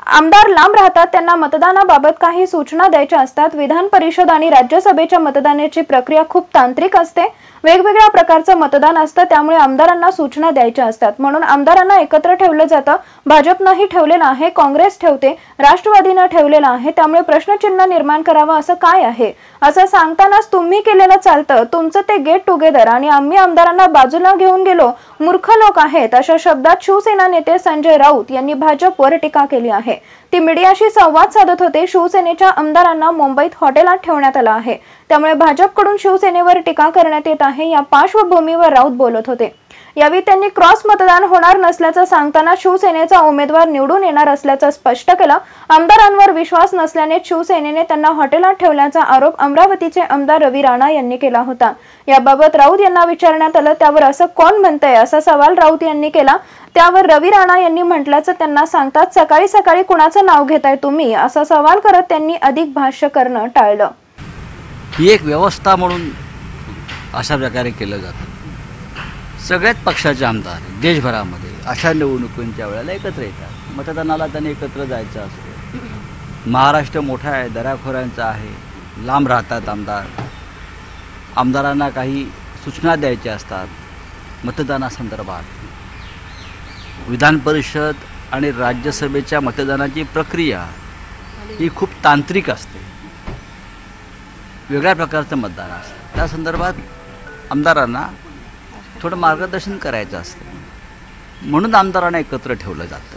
आमदार लांब राहतात, त्यांना मतदानाबाबत काही सूचना द्यायच्या असतात। विधान परिषद आणि राज्यसभेच्या मतदानाची प्रक्रिया खूप तांत्रिक असते। वेगवेगळ्या प्रकारचं मतदान असतं, त्यामुळे आमदारांना सूचना द्यायच्या असतात। म्हणून आमदारांना एकत्र ठेवलं जातं। भाजपनंही ठेवलेलं आहे, काँग्रेस ठेवते, राष्ट्रवादीनं ठेवलेलं आहे। त्यामुळे प्रश्नचिन्ह निर्माण करावं असं काय आहे असं सांगतानाच तुम्ही केलेलं चालतं, तुमचं ते गेट टुगेदर आणि आम्ही आमदारांना बाजूला घेऊन गेलो, मूर्ख लोक आहेत अशा शब्दात शिवसेना नेते संजय राऊत यांनी भाजपवर टीका केली आहे। ती मीडियाशी संवाद साधत होते। शिवसेनेच्या आमदारांना मुंबईत हॉटेलात ठेवण्यात आलं आहे, त्यामुळे भाजपकडून शिवसेनेवर टीका करण्यात येत आहे। या पार्श्वभूमीवर राऊत बोलत होते। यावेळी त्यांनी क्रॉस मतदान होणार नसल्याचं सांगताना शिवसेनेचा उमेदवार निवडून येणार असल्याचं स्पष्ट केलं। आमदारांवर विश्वास नसल्याने शिवसेनेने त्यांना हॉटेलात ठेवल्याचा आरोप अमरावतीचे आमदार रवी राणा यांनी केला होता। याबाबत राऊत यांना विचारण्यात आलं, त्यावर असं कोण म्हणतंय असा सवाल राऊत यांनी केला। त्यावर रवी राणा यांनी म्हटल्याचं त्यांना सांगतात, सकाळी सकाळी कुणाचं नाव घेताय तुम्ही असा सवाल करत त्यांनी अधिक भाष्य करणं टाळलं। ही एक व्यवस्था म्हणून अशा प्रकारे केलं जातं। सगळ्याच पक्षाचे आमदार देशभरामध्ये अशा निवडणुकींच्या वेळेला एकत्र येतात। मतदानाला त्यांनी एकत्र जायचं असतं। महाराष्ट्र मोठा आहे, दऱ्याखोऱ्यांचा आहे, लांब राहतात आमदार। आमदारांना काही सूचना द्यायच्या असतात मतदानासंदर्भात। विधान परिषद आणि राज्यसभेच्या मतदानाची प्रक्रिया ही खूप तांत्रिक असते, वेगळ्या प्रकारचं मतदान असतं। त्या संदर्भात आमदारांना थोडं मार्गदर्शन करायचं असतं, म्हणून आमदारांना एकत्र ठेवलं जातं।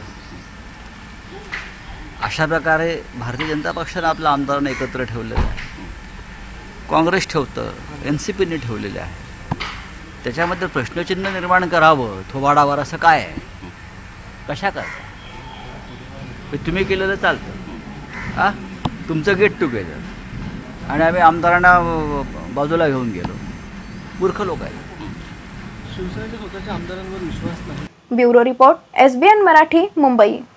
अशा प्रकारे भारतीय जनता पक्षाने आपल्या आमदारांना एकत्र ठेवलेलं आहे, काँग्रेस ठेवतं, NCPने ठेवलेले आहे। त्याच्यामध्ये प्रश्नचिन्ह निर्माण करावं थोबाडावर असं काय आहे? कशा करता? तुम्ही केलेलं चालतं, तुमचं गेट टुगेदर आणि आम्ही आमदारांना बाजूला घेऊन गेलो, मूर्ख लोक आहेत। शिवसेनेच्या स्वतःच्या आमदारांवर विश्वास नाही। Bureau report, SBN Marathi, Mumbai.